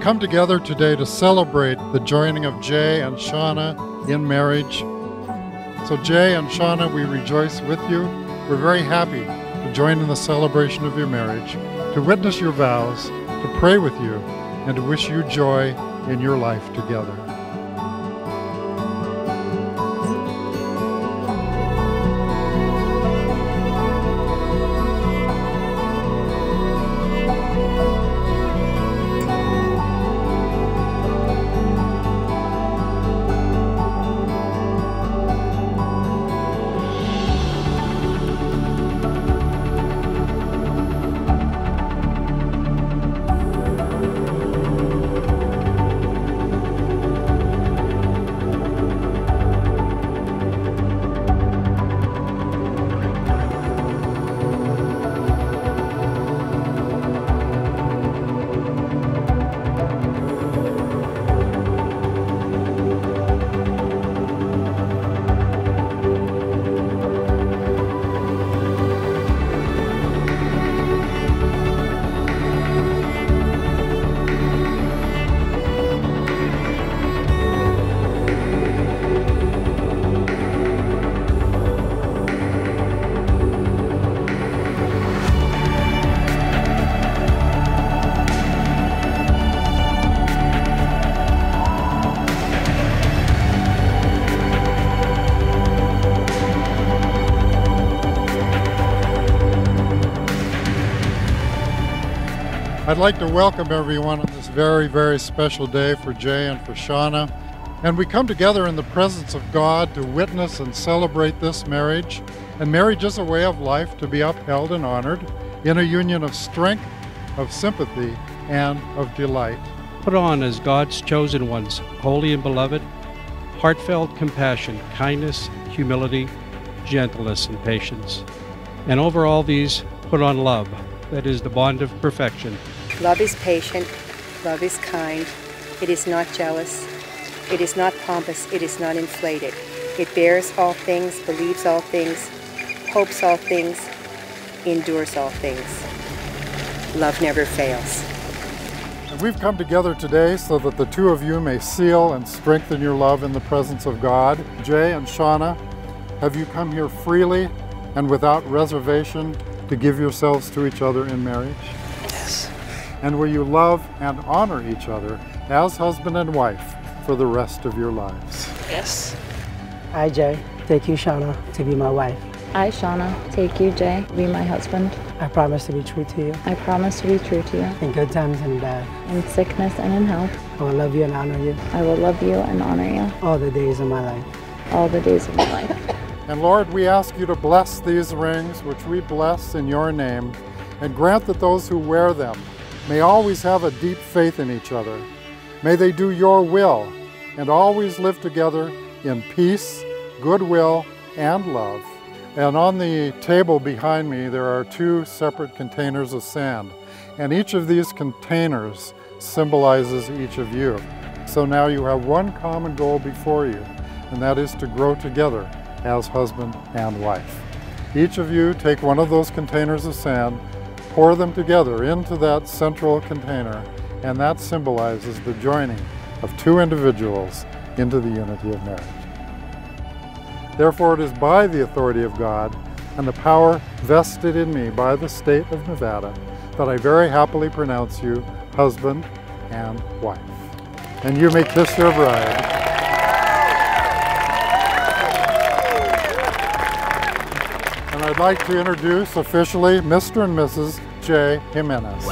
come together today to celebrate the joining of Jay and Shanna in marriage. So Jay and Shanna, we rejoice with you. We're very happy to join in the celebration of your marriage, to witness your vows, to pray with you, and to wish you joy in your life together. I'd like to welcome everyone on this very, very special day for Jay and for Shanna. And we come together in the presence of God to witness and celebrate this marriage. And marriage is a way of life to be upheld and honored in a union of strength, of sympathy, and of delight. Put on as God's chosen ones, holy and beloved, heartfelt compassion, kindness, humility, gentleness, and patience. And over all these, put on love, that is the bond of perfection. Love is patient, love is kind, it is not jealous, it is not pompous, it is not inflated. It bears all things, believes all things, hopes all things, endures all things. Love never fails. And we've come together today so that the two of you may seal and strengthen your love in the presence of God. Jay and Shanna, have you come here freely and without reservation to give yourselves to each other in marriage? Yes. And will you love and honor each other as husband and wife for the rest of your lives? Yes. I, Jay, take you, Shanna, to be my wife. I, Shanna, take you, Jay, to be my husband. I promise to be true to you. I promise to be true to you. In good times and bad. In sickness and in health. I will love you and honor you. I will love you and honor you. All the days of my life. All the days of my life. And Lord, we ask you to bless these rings, which we bless in your name, and grant that those who wear them may always have a deep faith in each other. May they do your will and always live together in peace, goodwill, and love. And on the table behind me, there are two separate containers of sand. And each of these containers symbolizes each of you. So now you have one common goal before you, and that is to grow together as husband and wife. Each of you take one of those containers of sand, pour them together into that central container, and that symbolizes the joining of two individuals into the unity of marriage. Therefore, it is by the authority of God and the power vested in me by the state of Nevada that I very happily pronounce you husband and wife. And you may kiss your bride. And I'd like to introduce officially Mr. and Mrs. Jay Jimenez.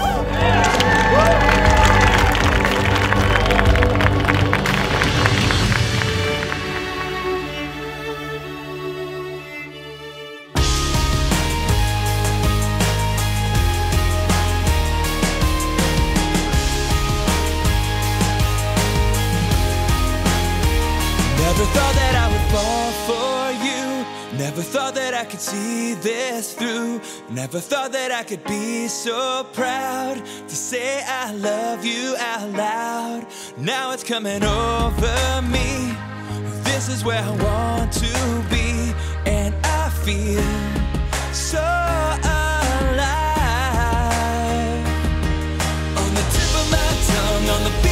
Never thought that I would fall for you. Never thought that I could see this through. Never thought that I could be so proud to say I love you out loud. Now it's coming over me. This is where I want to be, and I feel so alive. On the tip of my tongue, on the beat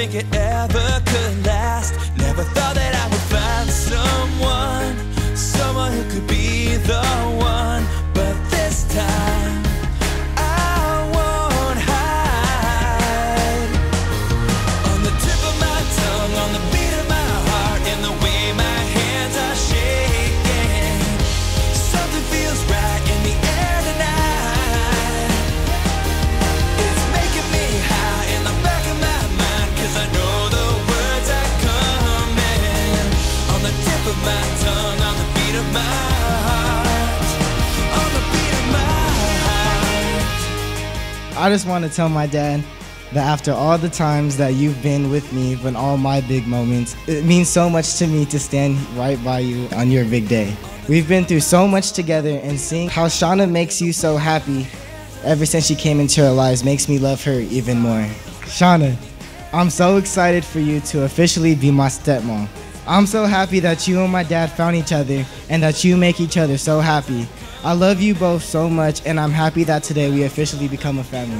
think it ever could last. Never thought that I would find someone who could be the one. But this time I won't hide. On the tip of my tongue, on the beat of my heart, in the way my hands are shaking, something feels right in the air tonight. It's making me high in the back of my mind, 'cause I know the words are coming. On the tip of my tongue, on the beat of my heart, on the beat of my heart. I just want to tell my dad that after all the times that you've been with me in all my big moments, it means so much to me to stand right by you on your big day. We've been through so much together, and seeing how Shanna makes you so happy ever since she came into our lives makes me love her even more. Shanna, I'm so excited for you to officially be my stepmom. I'm so happy that you and my dad found each other and that you make each other so happy. I love you both so much, and I'm happy that today we officially become a family.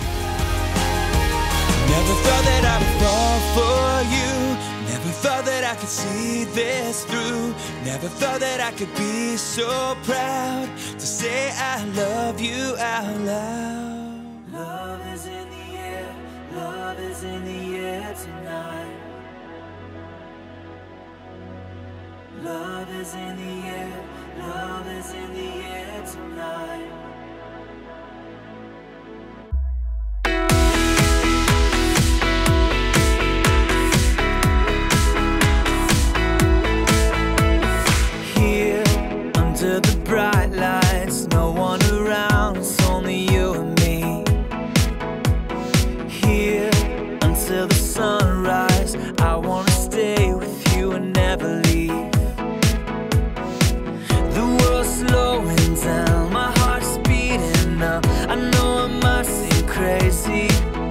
Never thought that I would fall for you. Never thought that I could see this through. Never thought that I could be so proud to say I love you out loud. Love is in the air, love is in the air tonight. Love is in the air, love is in the air tonight. Here, under the bright lights, no one around, it's only you and me. Here, until the sunrise, I wanna stay with you and never leave. The world's slowing down, my heart's beating up. I know I might seem crazy.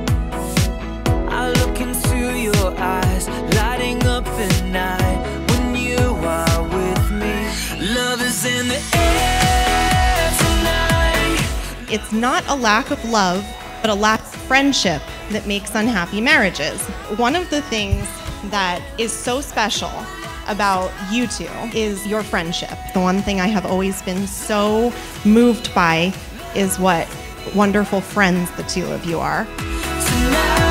I look into your eyes, lighting up the night when you are with me. Love is in the air tonight. It's not a lack of love, but a lack of friendship that makes unhappy marriages. One of the things that is so special about you two is your friendship. The one thing I have always been so moved by is what wonderful friends the two of you are. Tonight